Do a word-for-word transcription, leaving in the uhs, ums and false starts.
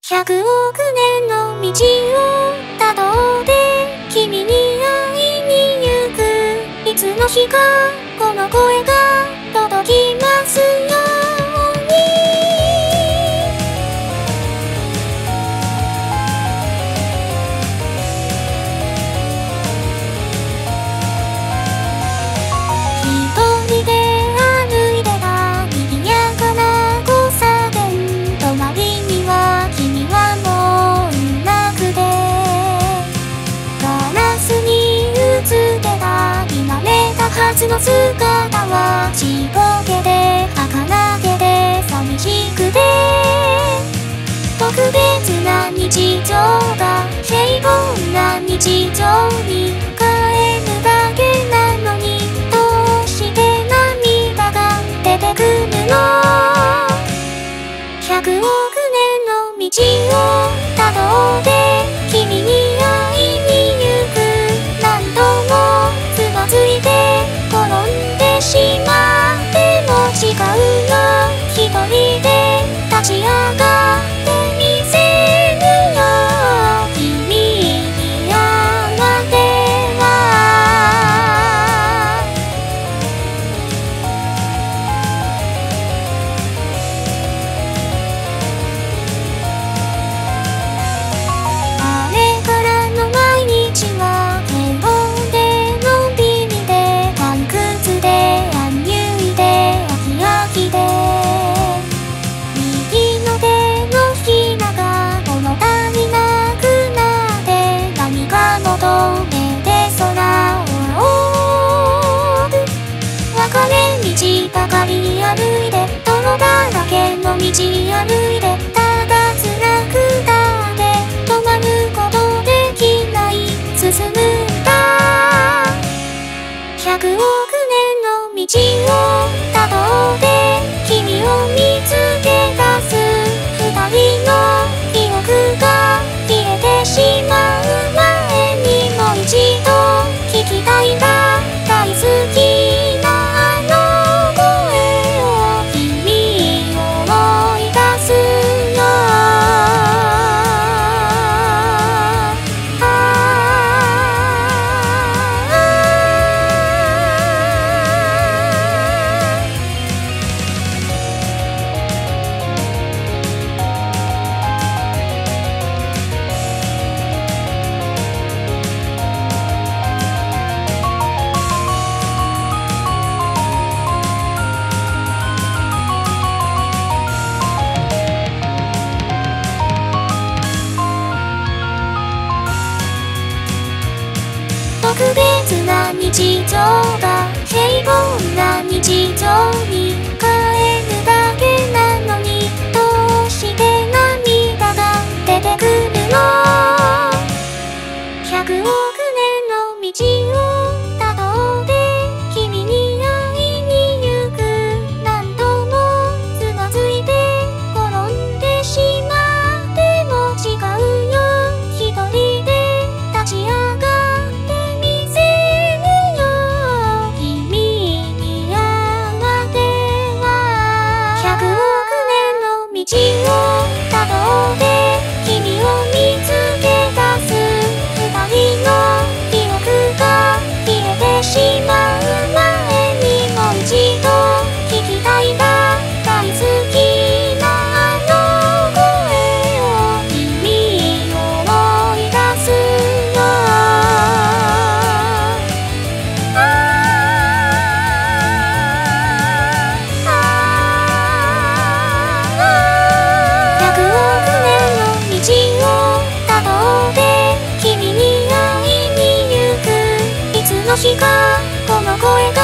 百億年の道をたどって君に会いに行く。いつの日かこの声が届きますように。一人で歩いてた賑やかな交差点、隣には君はもういなくて、ガラスに映ってた見慣れたはずの姿はちっぽけで儚げで寂しくて、特別な日常が平凡な日常に変えるだけなのに、どうして涙が出てくるの。百億年の道をたどって君に会いに行く。何度もつまずいて転んでしまっても誓うよ、一人で立ち上がってみせるよ。君に会ってはあれからの毎日は平凡でのんびりで退屈でアンニュイで飽き飽きで、右の手のひらが物足りなくなって何か求めて空を追う。別れ道ばかり歩いて泥だらけの道歩いて、ただ辛くだって止まることできない、進むんだ。百億年の道をたどって君を見つけ出す。二人の記憶が消えてしまう前にもう一度聞きたいんだ。大好きなあの声を君を思い出すよ。特別な日常が平凡な日常に変えるだけなのに、どうして涙が出てくるの。百億年の道をたどって君に会いに行く。何度もつまずいて転んでしまっても誓うよ、一人で立ち上がって道をたどって君を見つけ出す。二人の記憶が消えてしまう前にもう一度聞きたいんだ。大好きなあの声を君を思い出すよ。百億年の道をたどって君に会いに行く。いつの日かこの声が